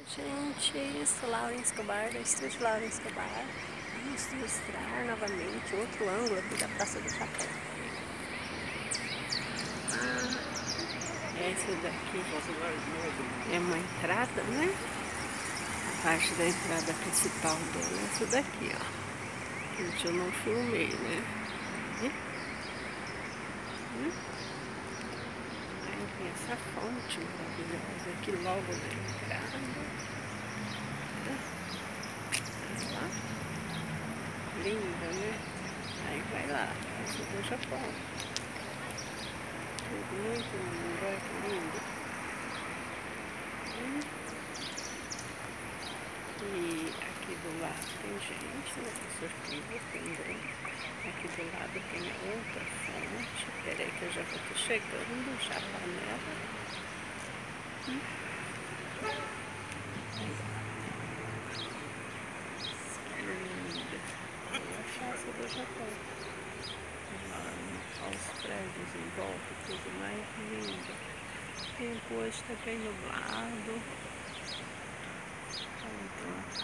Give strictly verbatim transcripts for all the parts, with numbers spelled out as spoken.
Gente, isso, Laura Escobar, da Estúdio Laura Escobar. Vamos mostrar novamente outro ângulo aqui da Praça do Japão. Ah, essa daqui é uma entrada, né? A parte da entrada principal dela é essa daqui, ó. Gente, eu não filmei, né? Hum? Aí tem essa fonte maravilhosa aqui logo na entrada. Olha lá. Linda, né? Aí vai lá, Praça do Japão. Tudo muito lindo, olha que lindo. Hum. E aqui do lado tem gente, né? Surpresa também. Aqui do lado tem outra fonte. Peraí que eu já estou chegando, já panela. Hum. Linda. Olha a Praça do Japão. Olha os prédios em volta, tudo mais lindo. O tempo hoje está bem nublado. Então,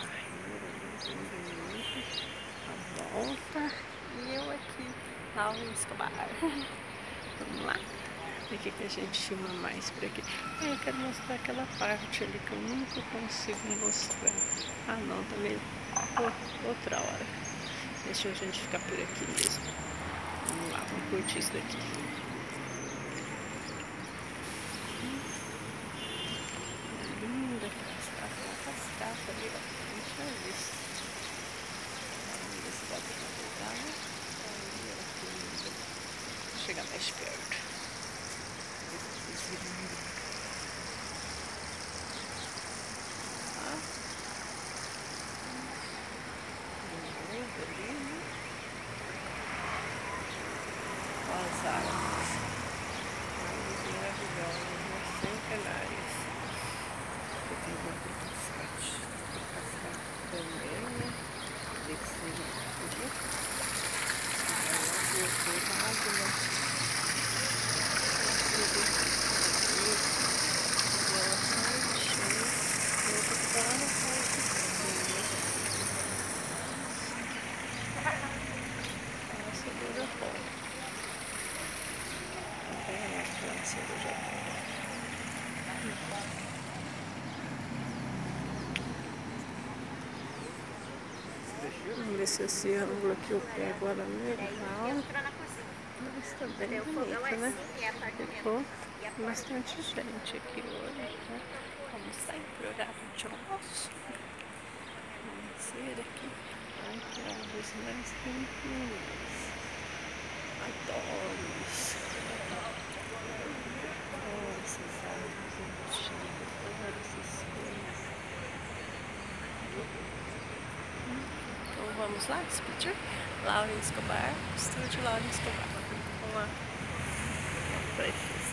a volta e eu aqui, Laura Escobar. Vamos lá, o que, que a gente filma mais por aqui? Ah, eu quero mostrar aquela parte ali que eu nunca consigo mostrar. Ah não, também outra hora. Deixa a gente ficar por aqui mesmo. Vamos lá, vamos curtir isso daqui. É linda aquela cascata ali, ó. A gente já viu. Vamos ver se dá pra pegar, né? Vou chegar mais perto. Ah. Lindo ali, né? Olha as árvores. Árvores maravilhosas, né? Centenárias. Eu tenho uma cascate. Cascate também, né? Tem que ser aqui. E do outro lado, né? Vamos ver se esse ângulo aqui eu pego ela legal. Mas tá bem bonito, né? Ficou bastante gente aqui hoje, né? Vamos sair pro horário de almoço. Vamos sair aqui. Ai, que árvores mais lindas. Adoro isso. Olha essas árvores antigas, olha essas coisas. Então vamos lá despedir. Laura Escobar, Estúdio Laura Escobar. Vamos lá. Vamos pra